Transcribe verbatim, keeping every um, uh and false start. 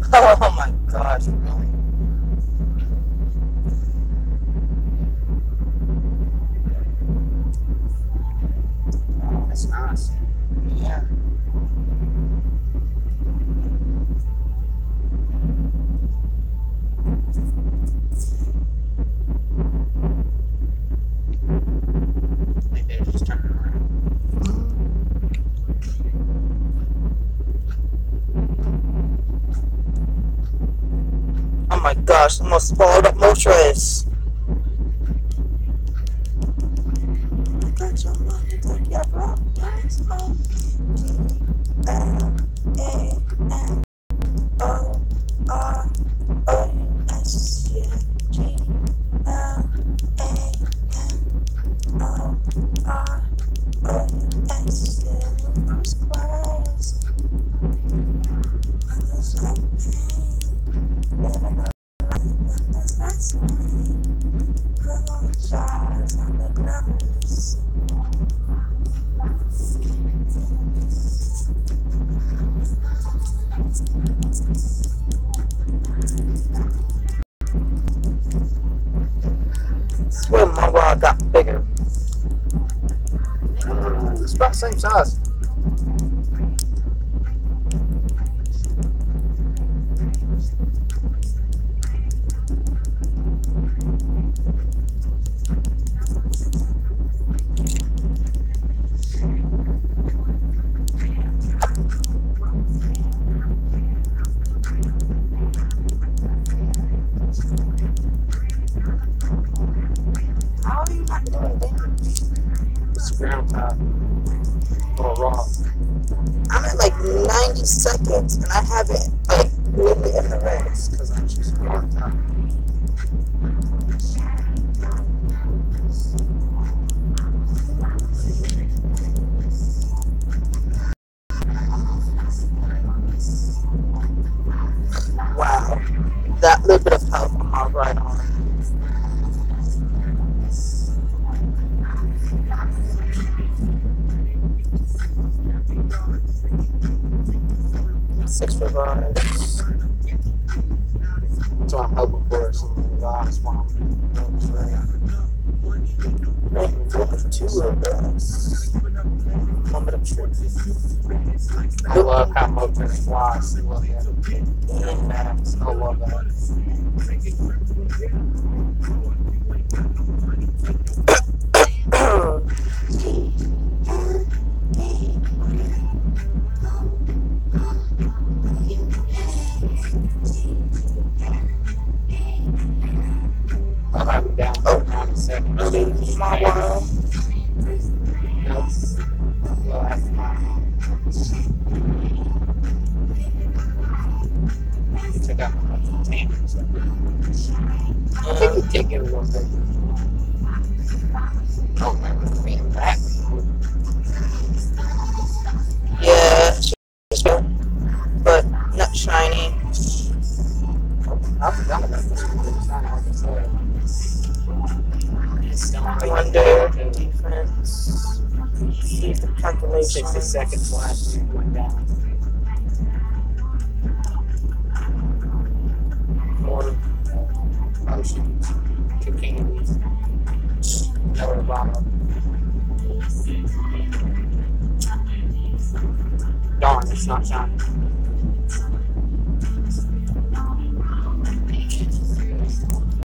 Oh my gosh, really? Oh, that's nice. Yeah. I think they're just turning around. Oh my gosh, almost swallowed up motorists. I swear my rod got bigger. It's about the same size. How are you not doing damage? It's ground type. Or rock. I'm at like ninety seconds and I haven't like really in the race. Because I'm just ground type. Wow. That little bit of help on my right arm. Six revives. That's what I'm hoping for. Some revives while I'm doing this race. Two of us. One bit of truth. I love how Motors flies. I love that. I love that. I'll have it down for ninety seconds. My world. Nope. Well, that's mine. You took out my tank. I think you did get a little bit. Oh, man, we're cleaning that. Yeah, she's good, but not shiny. I forgot about this one. It's not like I said. It's still only Wonder, defense. See the calculation. sixty seconds left and it went down. More potions, two candies, another bottle. Darn, it's not shining.